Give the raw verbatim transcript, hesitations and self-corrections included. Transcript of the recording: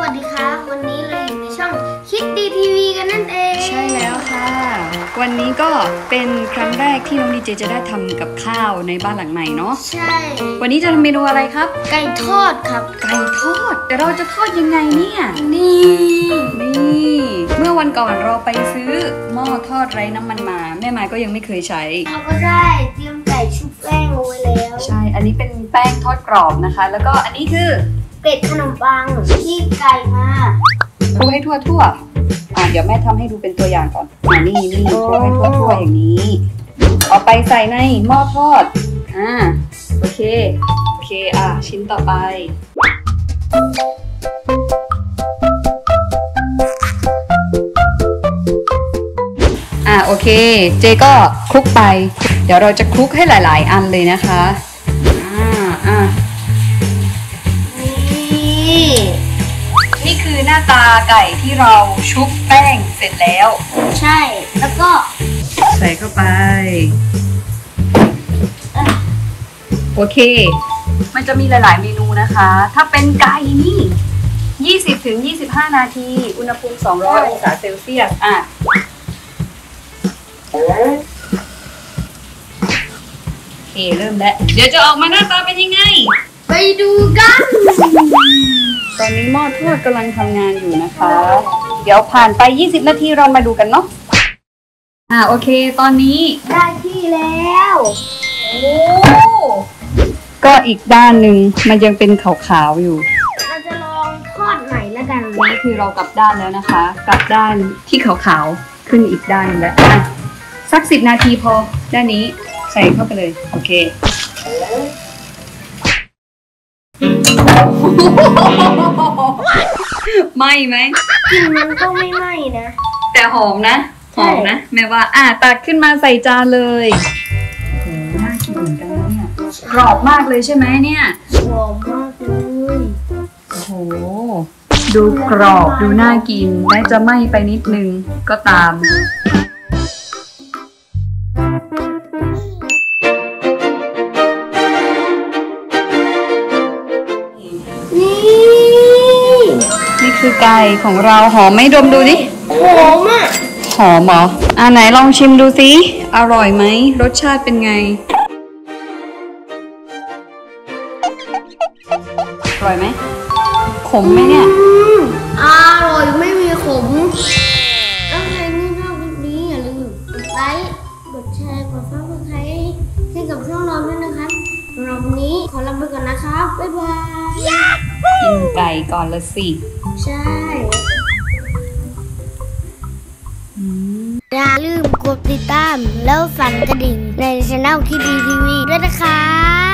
วัสดีครับวันนี้เราอยู่ในช่องคิดดีทีวีกันนั่นเองใช่แล้วค่ะวันนี้ก็เป็นครั้งแรกที่น้องดีเจจะได้ทำกับข้าวในบ้านหลังใหม่เนาะใช่วันนี้จะทำเมนูอะไรครับไก่ทอดครับไก่ทอดแต่เราจะทอดยังไงเนี่ยนี่นี่เมื่อวันก่อนเราไปซื้อหม้อทอดไร้น้ำมันมาแม่ไม้ก็ยังไม่เคยใช้เราก็ได้เตรียมไก่ชุบแป้งเอาไว้แล้วใช่อันนี้เป็นแป้งทอดกรอบนะคะแล้วก็อันนี้คือเป็ดขนมปังที่ไก่มาคลุกให้ทั่วทั่วอ่ะเดี๋ยวแม่ทำให้ดูเป็นตัวอย่างก่อนอ่านี่นี่คลุกให้ทั่วทั่วอย่างนี้เอาไปใส่ในหม้อทอดอ่าโอเคโอเคอ่ะชิ้นต่อไปอ่าโอเคเจก็คลุกไปเดี๋ยวเราจะคลุกให้หลายๆอันเลยนะคะอ่าอ่านี่นี่คือหน้าตาไก่ที่เราชุบแป้งเสร็จแล้วใช่แล้วก็ใส่เข้าไปโอเคมันจะมีหลายๆเมนูนะคะถ้าเป็นไก่นี่ ยี่สิบถึงยี่สิบห้า นาทีอุณหภูมิสองร้อยองศาเซลเซียสอ่ะโอเคเริ่มแล้วเดี๋ยวจะออกมาหน้าตาเป็นยังไงไปดูกันตอนนี้หม้อทอดกำลังทำงานอยู่นะคะเดี๋ยวผ่านไปยี่สิบนาทีเรามาดูกันเนาะอ่าโอเคตอนนี้ได้ที่แล้วโอ้ก็อีกด้านหนึ่งมันยังเป็นขาวๆอยู่เราจะลองทอดใหม่แล้วกันนี่คือเรากลับด้านแล้วนะคะกลับด้านที่ขาวๆขึ้นอีกด้านแล้วอ่ะสักสิบนาทีพอด้านนี้ใส่เข้าไปเลยโอเคไหม้ไหมกลิ่นมันก็ไม่ไหม้นะแต่หอมนะหอมนะแม่ว่าอ่ะตักขึ้นมาใส่จานเลยโอ้โหน่ากินเหมือนกันนะเนี่ยกรอบมากเลยใช่ไหมเนี่ยหอมมากเลยโอ้โหดูกรอบดูน่ากินแม้จะไหม้ไปนิดนึงก็ตามนี่คือไก่ของเราหอมไหมดมดูดิหอมอ่ะหอมเหรออ่ะไหนลองชิมดูสิอร่อยไหมรสชาติเป็นไงอร่อยไหมขมไหมเนี่ยอร่อยไม่มีขมถ้าใครที่ชอบคลิปนี้อย่าลืมกดไลค์กดแชร์กดซับสไครต์ให้กับช่องเราด้วยนะครับสำหรับวันนี้ขอลาไปก่อนนะครับบ๊ายบายกินไก่ก่อนละสิใช่อย่าลืมกดติดตามแล้วสั่นกระดิ่งในช่องคิดดีทีวีด้วยนะคะ